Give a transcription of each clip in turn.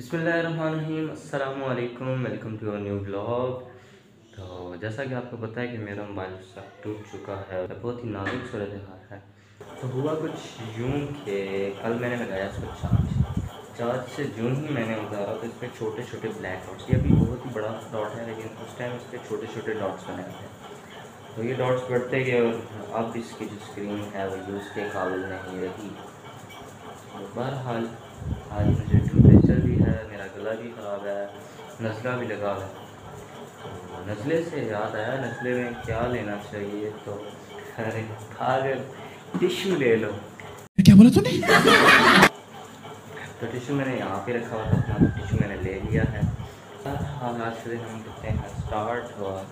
बिस्मिल्लाहिर्रहमानिर्रहीम, अस्सलामु अलैकुम, welcome to a new blog. तो जैसा कि आपको पता है कि मेरा मोबाइल सब टूट चुका है, बहुत ही नाजुक सूरत हाल है। तो हुआ कुछ यूँ कि कल मैंने लगाया इसको चार्ज से यूँ ही मैंने उतारा तो इस पर छोटे छोटे ब्लैक डॉट्स, ये अभी बहुत ही बड़ा डॉट है लेकिन उस टाइम इस पर छोटे छोटे डॉट्स बनाए थे। तो ये डॉट्स बढ़ते गए और अब इसकी जो स्क्रीन है वो यूज़ के काबिल नहीं रही। तो बहरहाल आज मुझे टेम्परेचर भी है, मेरा गला भी ख़राब है, नज़ला भी लगा है। तो नज़ले से याद आया, नज़ले में क्या लेना चाहिए, तो अरे अगर टिश्यू ले लो। क्या बोला तूने? तो टिश्यू मैंने यहाँ पे रखा हुआ था अपना, तो टिश्यू मैंने ले लिया है। हाँ, आज से हम करते हैं स्टार्ट। और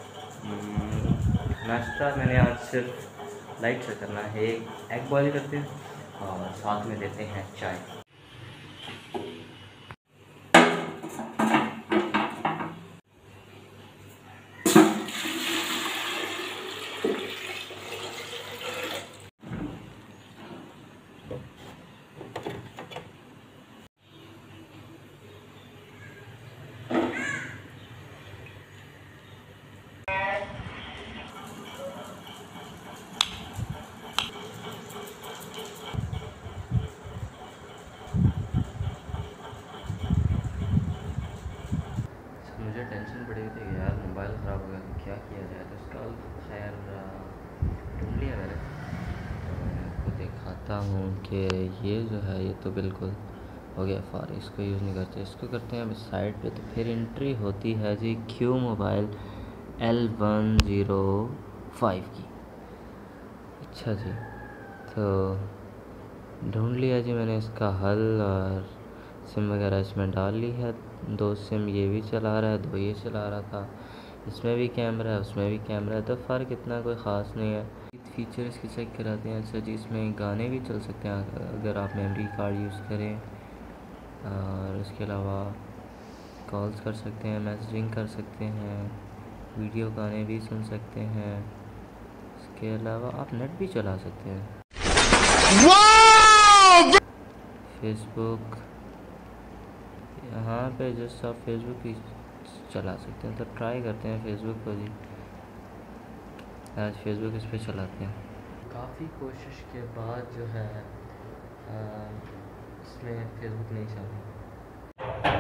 नाश्ता मैंने आज सिर्फ लाइट से करना है, एग बॉयल करते हैं और साथ में देते हैं चाय। मुझे टेंशन पड़ी थी कि यार मोबाइल ख़राब हो गया तो क्या किया जाए, तो इसका खैर ढूंढ लिया मैंने। तो मैं आपको दिखाता हूँ कि ये जो है ये तो बिल्कुल हो गया फार, इसको यूज़ नहीं करते, इसको करते हैं अभी साइड पे। तो फिर एंट्री होती है जी क्यू मोबाइल L105 की। अच्छा जी, तो ढूंढ लिया जी मैंने इसका हल और सिम वगैरह इसमें डाल ली है। 2 सिम ये भी चला रहा है, 2 ये चला रहा था, इसमें भी कैमरा है उसमें भी कैमरा है, तो फ़र्क इतना कोई ख़ास नहीं है। फीचर इसके चेक कराते हैं। अच्छा जी, इसमें गाने भी चल सकते हैं अगर आप मेमोरी कार्ड यूज़ करें, और इसके अलावा कॉल्स कर सकते हैं, मैसेजिंग कर सकते हैं, वीडियो गाने भी सुन सकते हैं, इसके अलावा आप नेट भी चला सकते हैं, फेसबुक, यहाँ पे जस्ट आप फेसबुक भी चला सकते हैं। तो ट्राई करते हैं फेसबुक को जी, आज फेसबुक इस पर चलाते हैं। काफ़ी कोशिश के बाद जो है इसमें फेसबुक नहीं चल रहा।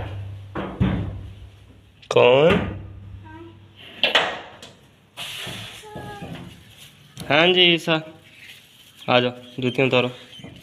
कौन? हाँ जी ईसा, आ जाओ, जूतियाँ उतारो,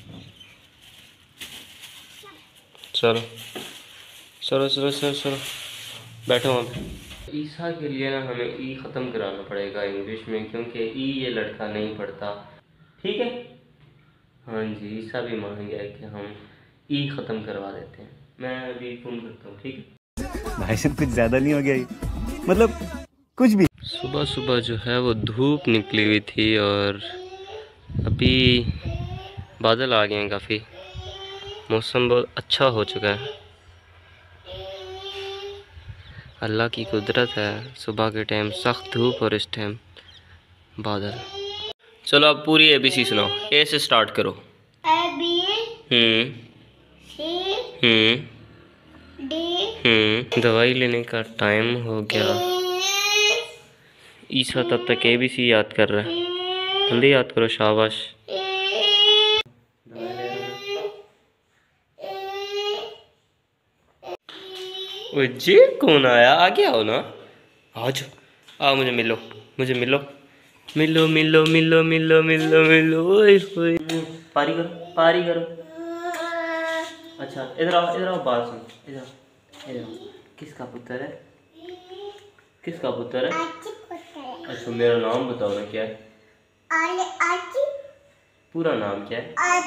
चलो चलो चलो चलो चलो बैठो वहाँ पे। ईसा के लिए ना हमें ई ख़त्म कराना पड़ेगा इंग्लिश में, क्योंकि ई ये लड़का नहीं पढ़ता, ठीक है। हाँ जी, ईसा भी मान गया कि हम ई ख़त्म करवा देते हैं। मैं अभी फ़ोन करता हूँ, ठीक है। भाई साहब कुछ ज़्यादा नहीं हो गया ये? मतलब कुछ भी। सुबह सुबह जो है वो धूप निकली हुई थी और अभी बादल आ गए हैं, काफ़ी मौसम बहुत अच्छा हो चुका है। अल्लाह की कुदरत है, सुबह के टाइम सख्त धूप और इस टाइम बादल। चलो अब पूरी ABC सुनाओ, ए से स्टार्ट करो। दवाई लेने का टाइम हो गया। ईसा तब तक ABC याद कर रहा है, जल्दी याद करो, शाबाश। ओए जी, कौन आया? आगे आओ ना, आ जाओ, आओ मुझे मिलो, मुझे मिलो, मिलो मिलो मिलो मिलो मिलो मिलो। ओए ओए, पारी करो, पारी करो। अच्छा इधर आओ, बात सुन, इधर इधर आओ। किसका पुत्र है? किसका पुत्र है? अच्छा मेरा नाम बताओ ना, क्या है? पूरा नाम क्या है?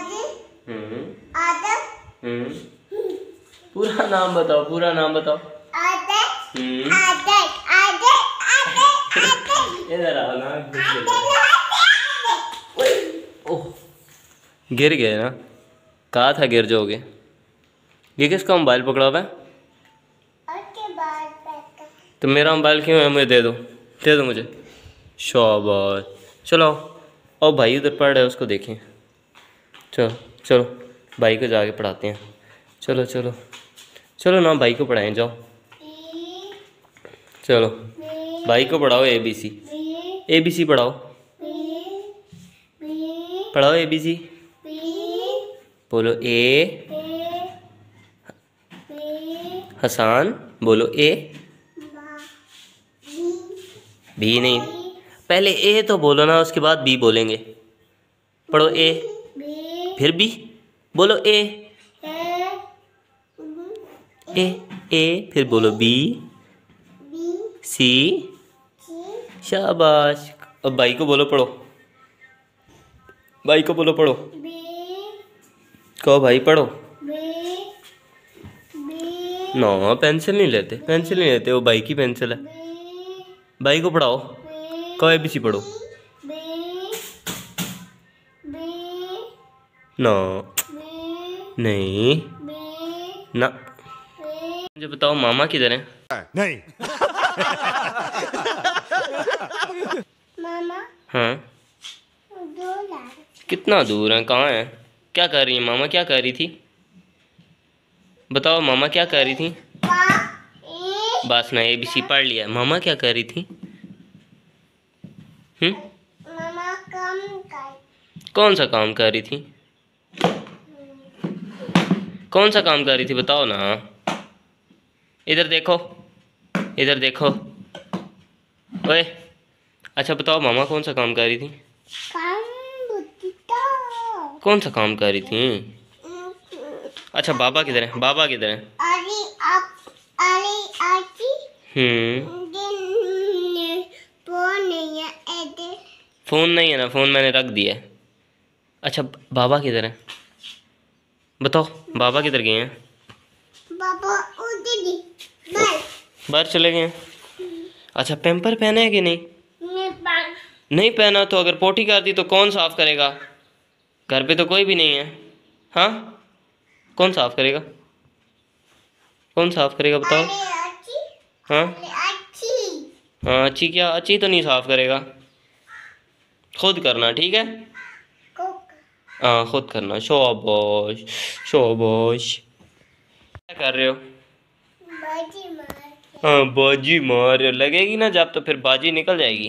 पूरा नाम बताओ, पूरा नाम बताओ। इधर आओ ना, ओह गिर गए ना, कहा था गिर जाओगे। ये किसका मोबाइल पकड़ा हुआ है? तो मेरा मोबाइल क्यों है? मुझे दे दो, दे दो मुझे, शाबाश। चलो आओ, भाई उधर पढ़ रहे हैं, उसको देखें। चलो चलो भाई को जाके पढ़ाते हैं, चलो चलो चलो ना भाई को पढ़ाएं, जाओ चलो भाई को पढ़ाओ ABC। ABC पढ़ाओ, पढ़ाओ ABC। बोलो A। हसान बोलो A। B नहीं, पहले A तो बोलो ना, उसके बाद B बोलेंगे। पढ़ो A फिर B, बोलो A। A फिर बोलो B C। शाबाश। अब भाई को बोलो पढ़ो, भाई को बोलो पढ़ो, कहो भाई पढ़ो। ना पेंसिल नहीं लेते, पेंसिल नहीं लेते, वो भाई की पेंसिल है। भाई को पढ़ाओ, कहो ABC पढ़ो। ना नहीं ना। मुझे बताओ मामा किधर हैं? नहीं। मामा हाँ दूर कितना दूर है, कहाँ है? क्या कर रही है मामा, क्या कर रही थी? बताओ मामा क्या कर रही थी? बस ना ABC पढ़ लिया। मामा क्या कर रही थी? मामा काम कर। कौन सा काम कर रही थी? कौन सा काम कर रही थी बताओ ना। इधर देखो, इधर देखो। ओए अच्छा बताओ मामा कौन सा काम कर रही थी? काम बुद्धिता। कौन सा काम कर रही थी? अच्छा बाबा किधर है, बाबा किधर है? अरे आप अरे आजी दिन फोन नहीं है इधर। फ़ोन नहीं है ना, फ़ोन मैंने रख दिया है। अच्छा बाबा किधर है बताओ, बाबा किधर गए हैं? बाबा उधर ही बाय। बाहर चले गए हैं। अच्छा पैम्पर पहने है कि नहीं? नहीं पहना तो अगर पोटी कर दी तो कौन साफ करेगा? घर पे तो कोई भी नहीं है। हाँ कौन साफ करेगा, कौन साफ करेगा बताओ? हाँ हाँ अच्छी क्या, अच्छी तो नहीं साफ करेगा, खुद करना ठीक है? हाँ खुद करना। शाबाश शाबाश। क्या कर रहे हो? बाजी मार। हाँ बाजी मार लगेगी ना जब, तो फिर बाजी निकल जाएगी।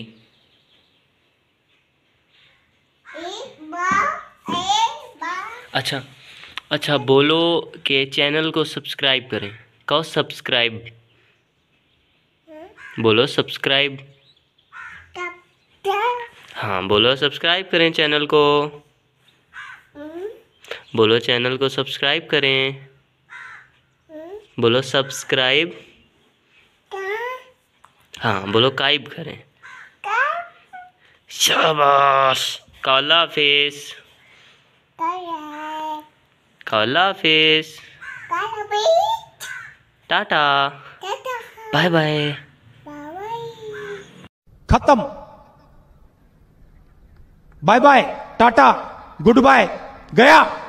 अच्छा अच्छा बोलो कि चैनल को सब्सक्राइब करें, कहो सब्सक्राइब, बोलो सब्सक्राइब। हाँ बोलो सब्सक्राइब करें चैनल को, बोलो चैनल को सब्सक्राइब करें, बोलो सब्सक्राइब। हाँ बोलो काइब करें। शाबाश। काला फेस, काला फेस। Tata bye bye. खत्म। Bye bye tata goodbye गया।